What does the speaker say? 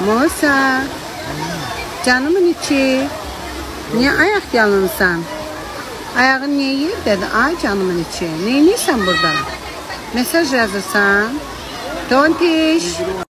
Musa. Canımın içi. Niye ayak yalınsan? Ayağın niye yer dedi? Ay canımın içi. Neyniysən burada? Mesaj yazırsan? Tontiş.